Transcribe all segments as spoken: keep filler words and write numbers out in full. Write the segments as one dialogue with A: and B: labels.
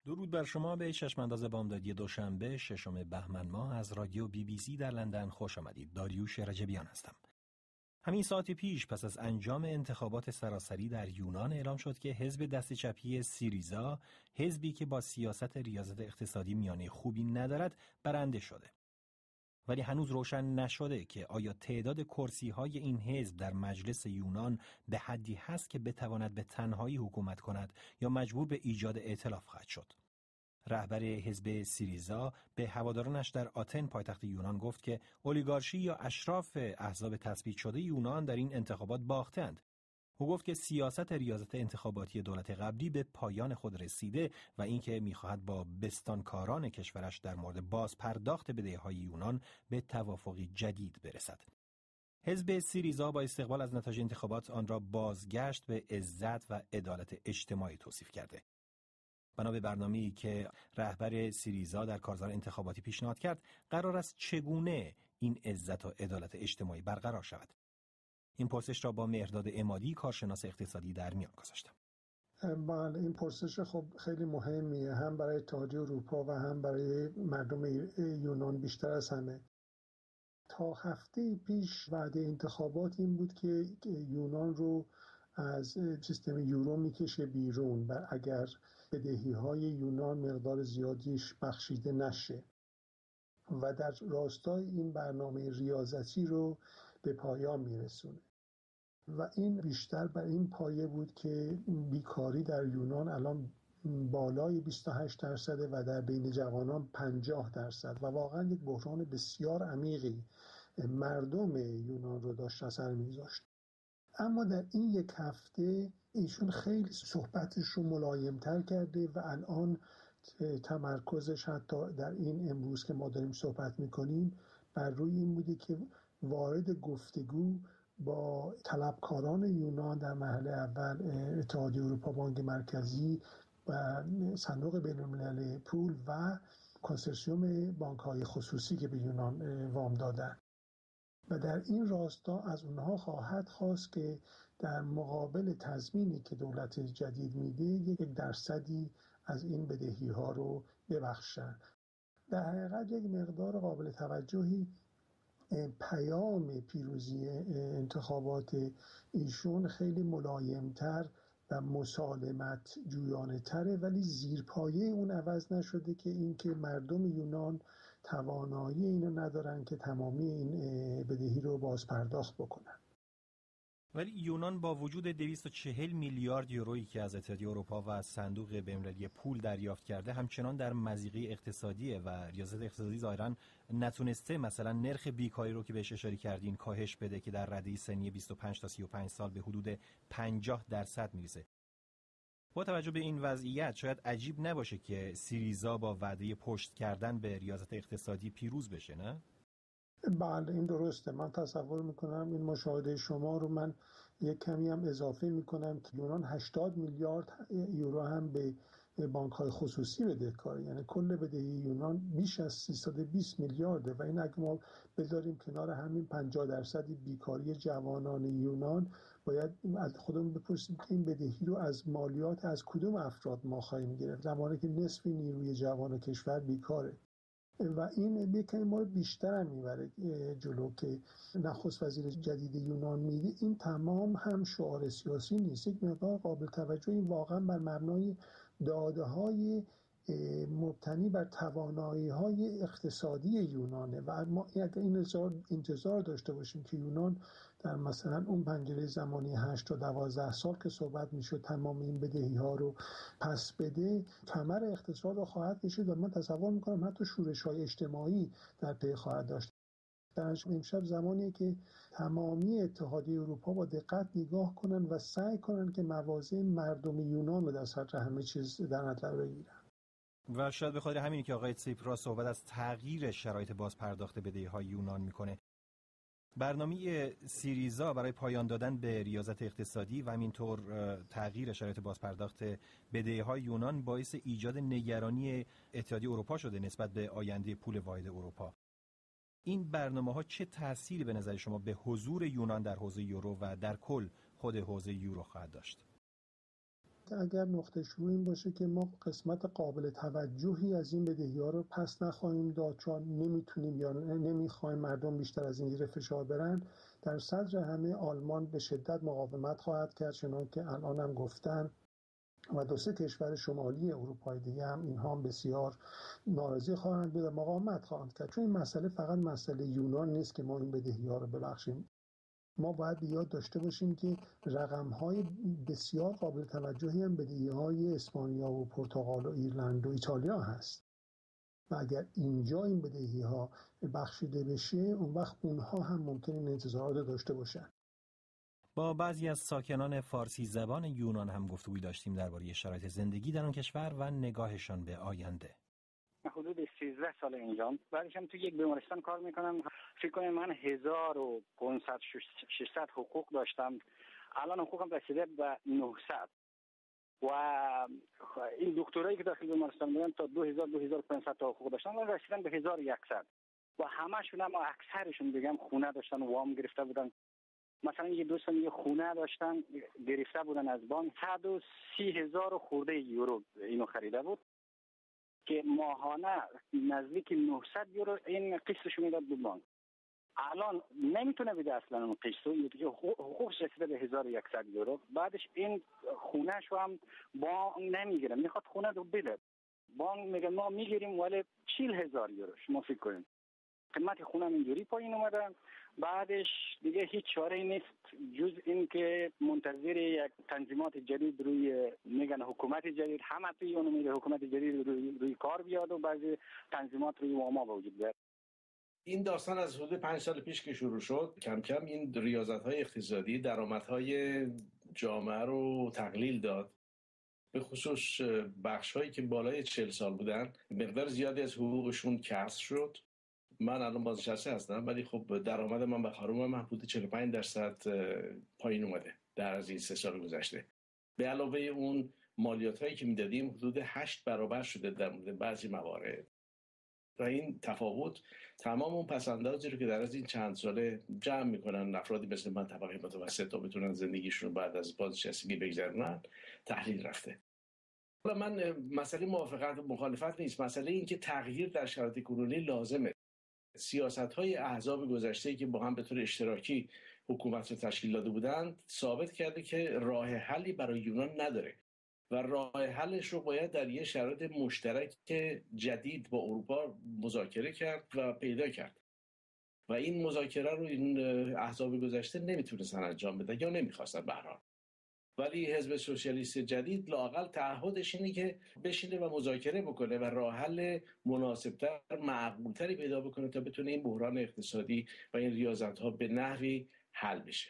A: درود بر شما به چشمانداز بامدادی دوشنبه ششم بهمن ماه از رادیو بی بی سی در لندن خوش آمدید. داریوش رجبیان هستم. همین ساعتی پیش پس از انجام انتخابات سراسری در یونان اعلام شد که حزب دست چپی سیریزا، حزبی که با سیاست ریاضت اقتصادی میانه خوبی ندارد، برنده شده. ولی هنوز روشن نشده که آیا تعداد کرسی‌های این حزب در مجلس یونان به حدی هست که بتواند به تنهایی حکومت کند یا مجبور به ایجاد ائتلاف خواهد شد. رهبر حزب سیریزا به هوادارانش در آتن پایتخت یونان گفت که اولیگارشی یا اشراف احزاب تثبیت شده یونان در این انتخابات باختند. او گفت که سیاست ریاضت انتخاباتی دولت قبلی به پایان خود رسیده و اینکه می‌خواهد با بستانکاران کشورش در مورد باز پرداخت بدهی‌های یونان به توافقی جدید برسد. حزب سیریزا با استقبال از نتایج انتخابات آن را بازگشت به عزت و عدالت اجتماعی توصیف کرده. بنا به برنامه‌ای که رهبر سیریزا در کارزار انتخاباتی پیشنهاد کرد، قرار است چگونه این عزت و عدالت اجتماعی برقرار شود. این پرسش را با مهرداد عمادی کارشناس اقتصادی در میان گذاشتم.
B: بله، این پرسش خب خیلی مهمیه، هم برای اتحادیه اروپا و هم برای مردم یونان بیشتر از همه. تا هفته پیش وعده انتخابات این بود که یونان رو از سیستم یورو میکشه بیرون و اگر بدهی‌های یونان مقدار زیادیش بخشیده نشه و در راستای این برنامه ریاضتی رو به پایان میرسونه. و این بیشتر بر این پایه بود که بیکاری در یونان الان بالای بیست و هشت درصده و در بین جوانان پنجاه درصد و واقعا یک بحران بسیار عمیقی مردم یونان رو داشت اثر می‌گذاشت. اما در این یک هفته ایشون خیلی صحبتش رو ملایم‌تر کرده و الان تمرکزش حتی در این امروز که ما داریم صحبت می‌کنیم بر روی این بوده که وارد گفتگو با طلبکاران یونان در مرحله اول اتحادیه اروپا، بانک مرکزی و صندوق بین‌الملل پول و کنسرسیوم بانک‌های خصوصی که به یونان وام دادن و در این راستا از اونها خواهد خواست که در مقابل تضمینی که دولت جدید میده یک درصدی از این بدهی ها رو ببخشن. در حقیقت یک مقدار قابل توجهی پیام پیروزی انتخابات ایشون خیلی ملایمتر و مسالمت جویانه تره، ولی زیرپایه اون عوض نشده که این که مردم یونان توانایی اینو ندارن که تمامی این بدهی رو باز پرداخت بکنن.
A: ولی یونان با وجود دویست و چهل میلیارد یورویی که از اتحادیه اروپا و صندوق بین‌المللی پول دریافت کرده همچنان در مضیقه اقتصادیه و ریاضت اقتصادی ظاهراً نتونسته مثلا نرخ بیکاری رو که بهش اشاره کردین کاهش بده که در رده سنی بیست و پنج تا سی و پنج سال به حدود پنجاه درصد میرسه. با توجه به این وضعیت شاید عجیب نباشه که سیریزا با وعده پشت کردن به ریاضت اقتصادی پیروز بشه، نه؟
B: بله، این درسته. من تصور میکنم این مشاهده شما رو من یک کمی هم اضافه میکنم که یونان هشتاد میلیارد یورو هم به بانک‌های خصوصی بدهکاره، یعنی کل بدهی یونان بیش از سیصد و بیست میلیارده و این اگه ما بذاریم کنار همین پنجاه درصد بیکاری جوانان یونان، باید از خودمون بپرسیم که این بدهی رو از مالیات از کدوم افراد ما خواهیم گرفت زمانی که نصف نیروی جوان کشور بیکاره. و این یکمی ما رو بیشتر هم میبره جلو که نخست وزیر جدید یونان میده این تمام هم شعار سیاسی نیست، یک مقدار قابل توجهی واقعا بر مبنای داده های مبتنی بر توانایی های اقتصادی یونانه و ما اگر این انتظار داشته باشیم که یونان در مثلا اون پنجره زمانی هشت تا دوازده سال که صحبت میشد تمام این بدهی ها رو پس بده، کمر اقتصاد رو خواهد کشید و من تصور میکنم حتی شورش های اجتماعی در پی خواهد داشت. در امشب زمانیه که تمامی اتحادیه اروپا با دقت نگاه کنن و سعی کنن که مواضع مردم یونان رو در صدر همه چیز در نظر بگیرن.
A: و شاید به خاطر همینی که آقای تسیپراس صحبت از تغییر شرایط بازپرداخت بدهی‌های یونان میکنه. برنامه سیریزا برای پایان دادن به ریاضت اقتصادی و همینطور تغییر شرایط بازپرداخت بدهی‌های یونان باعث ایجاد نگرانی اتحادیه اروپا شده نسبت به آینده پول واحد اروپا. این برنامه‌ها چه تأثیری به نظر شما به حضور یونان در حوزه یورو و در کل خود حوزه یورو خواهد داشت؟
B: اگر نقطه شروع این باشه که ما قسمت قابل توجهی از این بدهی‌ها رو پس نخواهیم داد چون نمیتونیم یا نمیخوایم مردم بیشتر از این زیر فشار برن، در صدر همه آلمان به شدت مقاومت خواهد کرد، چنان که الان هم گفتن، و دو سه کشور شمالی اروپای دیگه هم اینها هم بسیار ناراضی خواهند بود و مقاومت خواهند کرد. چون این مسئله فقط مسئله یونان نیست که ما این بدهی‌ها رو ببخشیم. ما باید به یاد داشته باشیم که رقم‌های بسیار قابل توجهی هم بدهی‌های اسپانیا و پرتغال و ایرلند و ایتالیا هست و اگر اینجا این بدهی‌ها بخشیده بشه اون وقت اونها هم ممکنه این انتظارات داشته باشن.
A: با بعضی از ساکنان فارسی زبان یونان هم گفتگو داشتیم درباره شرایط زندگی در آن کشور و نگاهشان به آینده.
C: حدود سیزده سال اینجام، بعدش هم تو یک بیمارستان کار میکنم. فکر کنم من هزار و پانصد ششصد حقوق داشتم، الان حقوقم رسیده به نهصد و این دکترایی که داخل بیمارستان بودن تا دو هزار دو هزار و پانصد تا حقوق داشتن و رسیدن به هزار و صد و همه‌شون هم اکثرشون بگم خونه داشتن، وام گرفته بودن. مثلا یه دوستم یه خونه داشتن گرفته بودن از بانک، صد و سی هزار خورده یورو اینو خریده بود که ماهانه نزدیک نهصد یورو این قسطش میداد به بانک. الان نمیتونه بده اصلا اون قسطو، حقوقش رسیده به هزار و صد یورو. بعدش این خونه‌ش هم بانک نمیگیره، میخواد خونه رو بده، بانک میگه ما میگیریم ولی چهل هزار یورو. شما فکر کنید قیمت خونه اینجوری پایین اومده. بعدش دیگه هیچ چاره نیست جز این که منتظر یک تنظیمات جدید روی میگن حکومت جدید، همه توی اون میگه حکومت جدید روی, روی کار بیاد و بعضی تنظیمات روی واما وجود بیاد.
D: این داستان از حدود پنج سال پیش که شروع شد کم کم این ریاضت‌های اقتصادی درآمدهای جامعه رو تقلیل داد، به خصوص بخش‌هایی که بالای چهل سال بودن مقدار زیادی از حقوقشون کسر شد. من الان بازنشسته هستم ولی خب درآمد من به خانومم من حدود چهل و پنج درصد پایین اومده در از این سه سال گذشته. به علاوه اون مالیات‌هایی که میدادیم حدود هشت برابر شده در مورد بعضی موارد و این تفاوت تمام اون پس‌اندازی رو که در از این چند ساله جمع میکنن افرادی مثل من طبقه متوسط تا بتونن زندگیشون رو بعد از بازنشستگی بگذرونن تحلیل رفته. حالا من مسئله موافقت و مخالفت نیست، مسئله این که تغییر در شرایط کنونی لازمه. سیاست‌های احزاب گذشته‌ای که با هم به طور اشتراکی حکومت رو تشکیل داده بودند ثابت کرده که راه حلی برای یونان نداره و راه حلش رو باید در یه شرایط مشترک جدید با اروپا مذاکره کرد و پیدا کرد و این مذاکره رو این احزاب گذشته نمیتونستن انجام بدن یا نمیخواستن به هر حال. ولی حزب سوسیالیست جدید لااقل تعهدش اینه که بشینه و مذاکره بکنه و راه حل مناسبتر معقولتری پیدا بکنه تا بتونه این بحران اقتصادی و این ریاضت‌ها به نحوی حل بشه.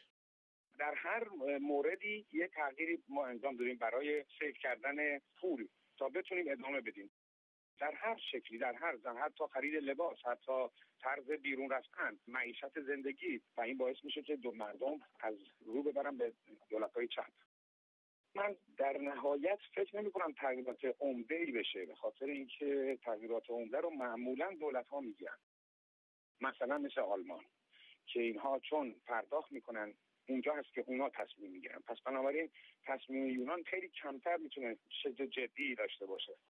E: در هر موردی یه تغییری ما انجام دادیم برای سیو کردن پول تا بتونیم ادامه بدیم. در هر شکلی، در هر زن، حتی خرید لباس، حتی طرز بیرون رفتن، معیشت زندگی و این باعث میشه که دو مردم از رو ببرن به دولت‌های چپ. من در نهایت فکر نمی کنم تغییرات عمده‌ای بشه به خاطر اینکه تغییرات عمده رو معمولاً دولت‌ها میگیرن. مثلا مثل آلمان که اینها چون پرداخت میکنن اونجا هست که اونا تصمیم میگیرن، پس بنابراین تصمیم یونان خیلی کمتر میتونه شد جدی داشته باشه.